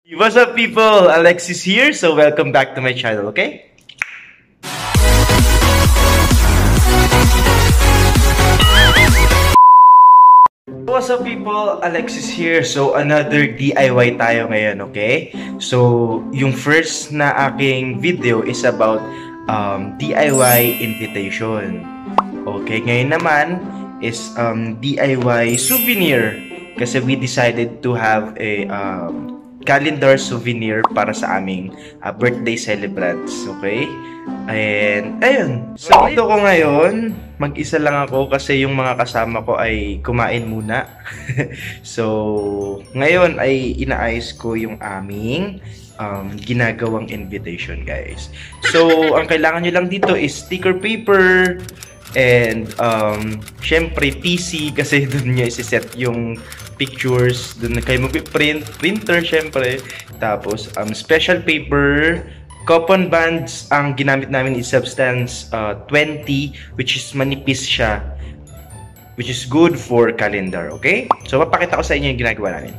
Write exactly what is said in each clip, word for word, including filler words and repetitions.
What's up, people? Alexis here, so welcome back to my channel, okay? What's up, people? Alexis here. So, another D I Y tayo ngayon, okay? So, yung first na aking video is about um, D I Y invitation. Okay, ngayon naman is um, D I Y souvenir. Kasi we decided to have a um, calendar souvenir para sa aming uh, birthday celebrants, okay? And, ayun. So, ito ko ngayon, mag-isa lang ako kasi yung mga kasama ko ay kumain muna. So, ngayon ay inaayos ko yung aming um, ginagawang invitation, guys. So, ang kailangan nyo lang dito is sticker paper and, um, syempre, P C kasi doon nyo isi-set yung pictures. Doon na kayo mag-print. Printer, syempre. Tapos, um, special paper. Coupon bands, ang ginamit namin is Substance uh, twenty, which is manipis siya, which is good for calendar, okay? So, papakita ko sa inyo yung ginagawa namin.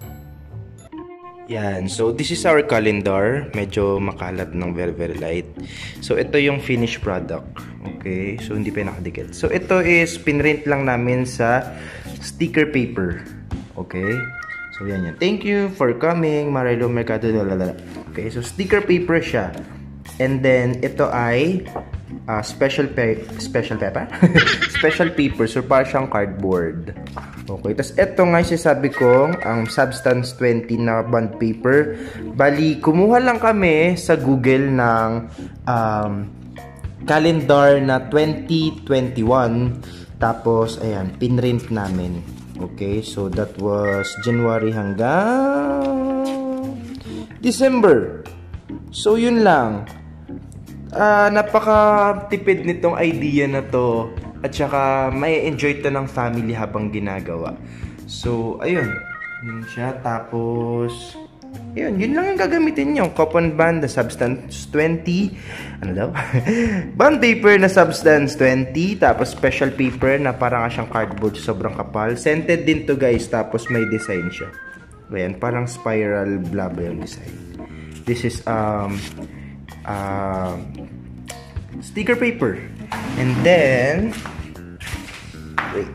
Yan. So, this is our calendar. Medyo makalat ng very, very light. So, ito yung finished product. Okay? So, hindi pa nakadikit. So, ito is pinrint lang namin sa sticker paper. Okay? So, yan yan. Thank you for coming, Marilo Mercado. Lalala. Okay, so sticker paper siya. And then, ito ay uh, special pa special paper? Special paper. So, parang siyang cardboard. Okay, tapos ito nga sinasabi kong ang Substance twenty na bond paper. Bali, kumuha lang kami sa Google ng um, calendar na twenty twenty-one. Tapos, ayan, pinrint namin. Okay, so that was January hanggang December. So, yun lang. Uh, napaka-tipid nitong idea na to. At saka, may enjoy to ng family habang ginagawa. So, ayun. Yun siya. Tapos, yun. Yun lang yung gagamitin nyo. Coupon band na Substance twenty. Ano daw? Bond paper na Substance twenty. Tapos, special paper na parang siyang cardboard. Sobrang kapal. Scented din to, guys. Tapos, may design siya. Ayan, parang spiral blah blah yung design. This is um uh, sticker paper. And then wait.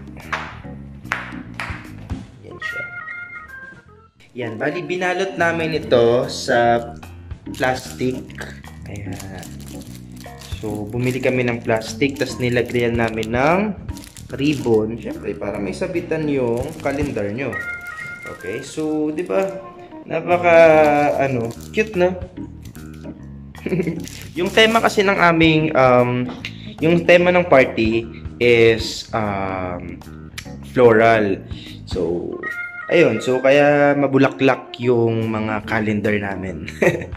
Yan siya. Yan, bali binalot namin ito sa plastic. Ayan. So, bumili kami ng plastic, tapos nilagyan namin ng ribbon. Siyempre, para may sabitan yung calendar nyo. Okay, so, di ba, napaka, ano, cute, no? Yung tema kasi ng aming, um, yung tema ng party is, um, floral. So, ayun, so, kaya mabulaklak yung mga calendar namin.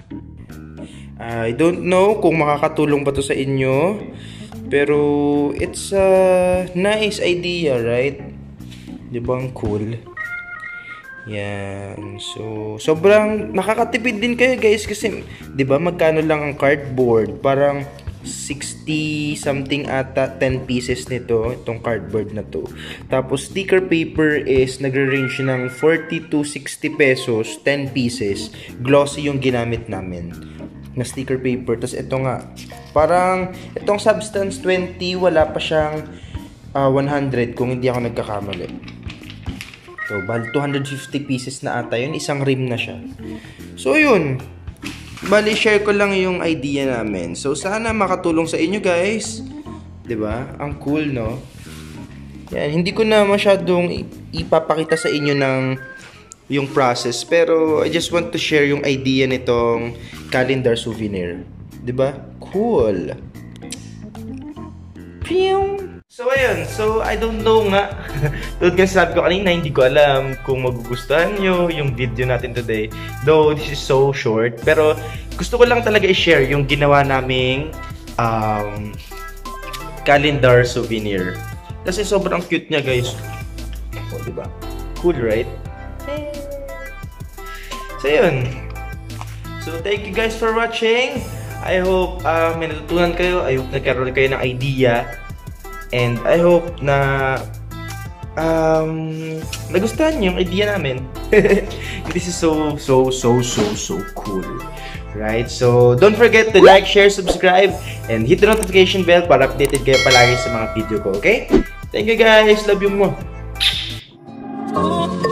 I don't know kung makakatulong ba to sa inyo, pero, it's a nice idea, right? Di ba, ang cool? Yan. So, sobrang nakakatipid din kayo, guys, kasi 'di ba magkano lang ang cardboard? Parang sixty something ata, ten pieces nito, itong cardboard na to. Tapos sticker paper is nagre-range ng forty to sixty pesos, ten pieces. Glossy yung ginamit namin na sticker paper. Tapos ito nga, parang itong Substance twenty, wala pa siyang uh, one hundred kung hindi ako nagkakamali. So, bali two hundred fifty pieces na ata yun. Isang rim na siya. So, yun. Bali, share ko lang yung idea namin. So, sana makatulong sa inyo, guys. Diba? Ang cool, no? Yan. Hindi ko na masyadong ipapakita sa inyo ng yung process. Pero, I just want to share yung idea nitong calendar souvenir. Diba? Cool. Pew! So, ayun. So, I don't know nga. Tulad nga sabi ko kanina, hindi ko alam kung magugustuhan nyo yung video natin today. Though, this is so short. Pero, gusto ko lang talaga i-share yung ginawa naming um, calendar souvenir. Kasi sobrang cute niya, guys. O, oh, diba? Cool, right? So, yun. So, thank you guys for watching. I hope uh, may natutunan kayo. I hope nagkaroon kayo ng idea. And I hope na um, nagustuhan niyo yung idea namin. This is so, so, so, so, so cool. Right? So, don't forget to like, share, subscribe, and hit the notification bell para updated kayo palagi sa mga video ko, okay? Thank you guys. Love you mo.